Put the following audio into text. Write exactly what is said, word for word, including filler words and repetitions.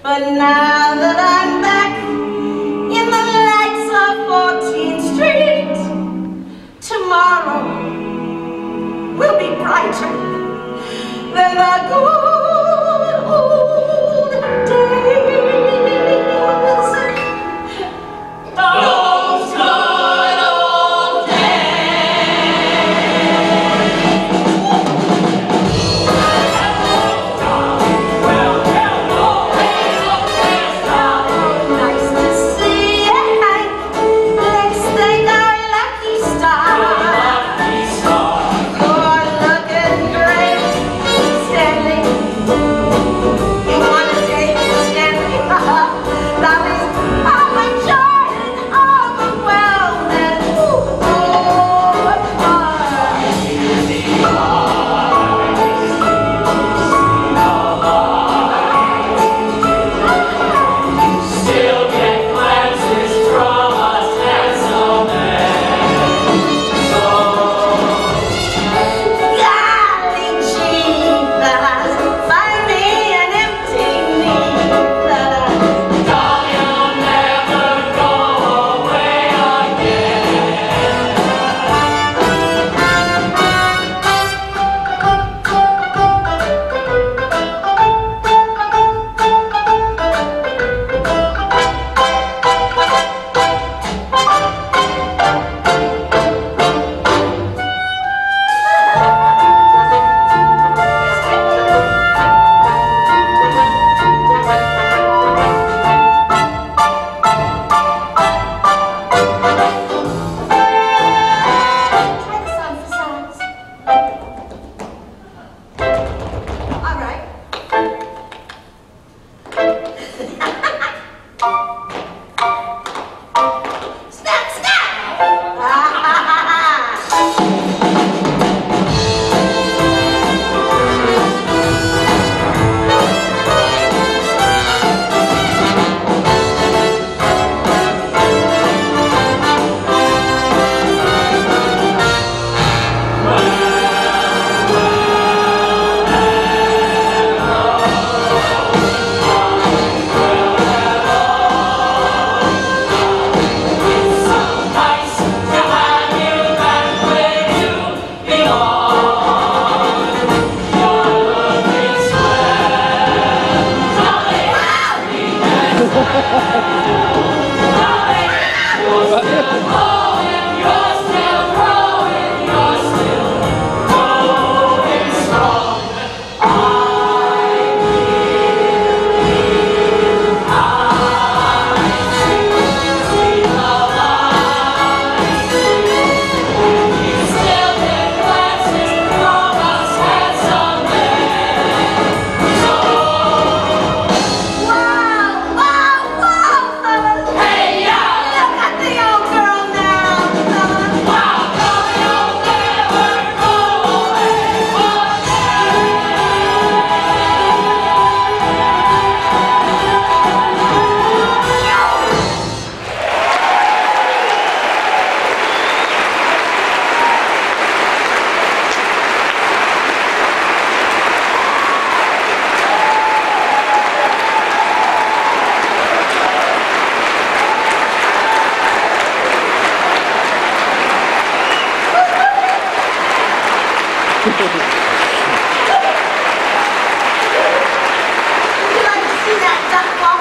But now that I'm back in the lights of fourteenth street, tomorrow will be brighter than the good old days. Those good old Nice to see you, Hank. Let's thank our lucky star. You're looking great, Stanley. You wanna date Stanley? Darling, overjoyed and overwhelmed and ooh, Still get glances from us handsome men. So golly gee, fellas, find me an empty knee, fellas. darling, you'll never go away Try this on for size. All right. Snap, snap! nice to have you back where you belong. You're looking swell, darling. Darling, you're still growing, you're still growing, you're still going strong. I believe I see, see love I see. You still get glances from us handsome men. So Wow, wow, wow, fellas. hey ya, Look at the old girl now, fellas. wow, darling, you'll never go away Would you like to see that duck walk